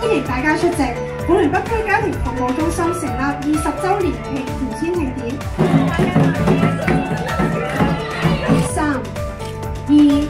歡迎大家出席普聯北區家庭服務中心成立20週年團簽慶典。3、2、